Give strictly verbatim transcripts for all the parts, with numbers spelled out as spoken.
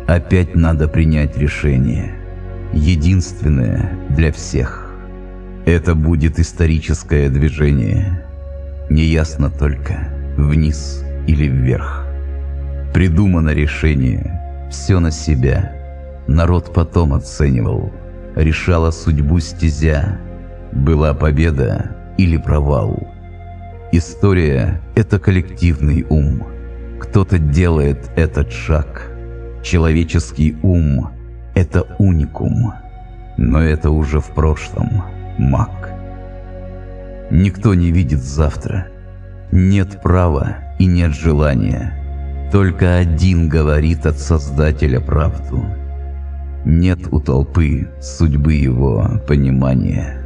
Опять надо принять решение, единственное для всех. Это будет историческое движение. Неясно только, вниз или вверх. Придумано решение, все на себя. Народ потом оценивал, решала судьбу стезя. Была победа или провал. История – это коллективный ум. Кто-то делает этот шаг. Человеческий ум – это уникум. Но это уже в прошлом, маг. Никто не видит завтра. Нет права и нет желания. Только один говорит от Создателя правду. Нет у толпы судьбы его понимания.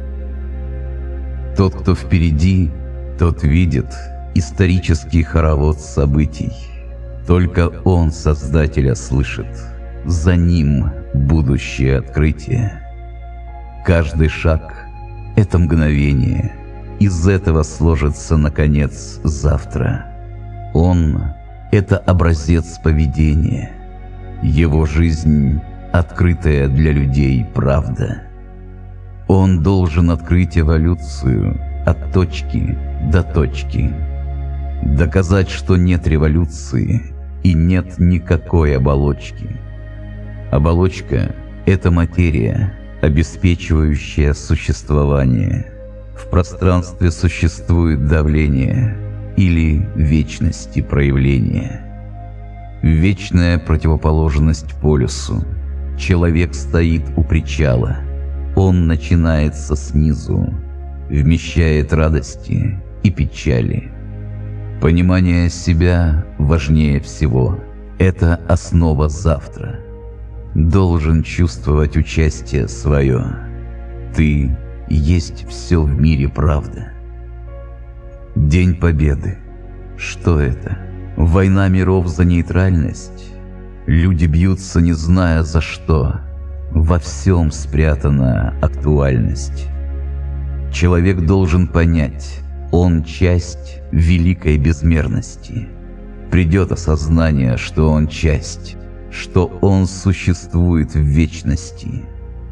Тот, кто впереди, тот видит исторический хоровод событий. Только он Создателя слышит, за ним будущее открытие. Каждый шаг — это мгновение, из этого сложится, наконец, завтра. Он — это образец поведения, его жизнь — открытая для людей правда. Он должен открыть эволюцию от точки до точки, доказать, что нет революции и нет никакой оболочки. Оболочка — это материя, обеспечивающая существование. В пространстве существует давление или вечности проявления. Вечная противоположность полюсу. Человек стоит у причала. Он начинается снизу, вмещает радости и печали. Понимание себя важнее всего. Это основа завтра. Должен чувствовать участие свое. Ты есть все в мире правда. День Победы. Что это? Война миров за нейтральность? Люди бьются, не зная за что. Во всем спрятана актуальность. Человек должен понять, он часть великой безмерности. Придет осознание, что он часть, что он существует в вечности.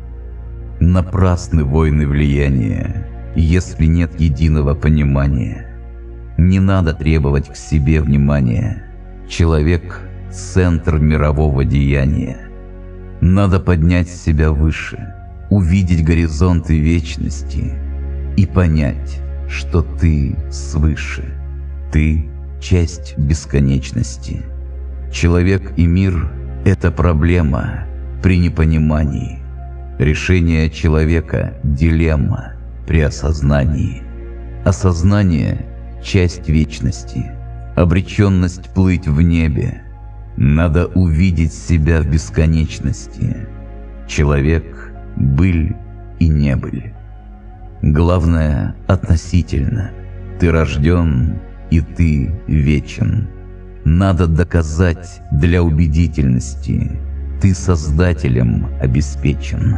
Напрасны войны влияния, если нет единого понимания. Не надо требовать к себе внимания. Человек — центр мирового деяния. Надо поднять себя выше, увидеть горизонты вечности и понять, что ты свыше. Ты — часть бесконечности. Человек и мир — это проблема при непонимании. Решение человека — дилемма при осознании. Осознание — часть вечности, обреченность плыть в небе. Надо увидеть себя в бесконечности. Человек — быль и небыль. Главное — относительно. Ты рожден, и ты вечен. Надо доказать для убедительности. Ты Создателем обеспечен.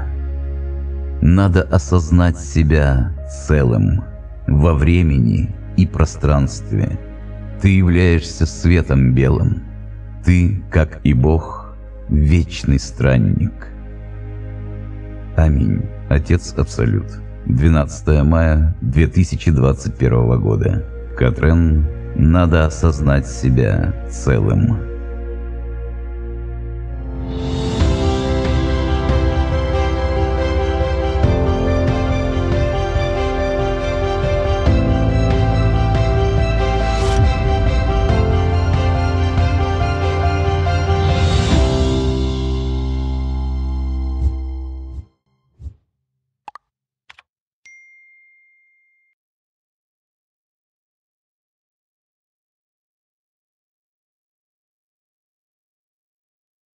Надо осознать себя целым во времени и пространстве. Ты являешься светом белым. Ты, как и Бог, вечный странник. Аминь. Отец Абсолют. двенадцатое мая две тысячи двадцать первого года. Катрен. Надо осознать себя целым.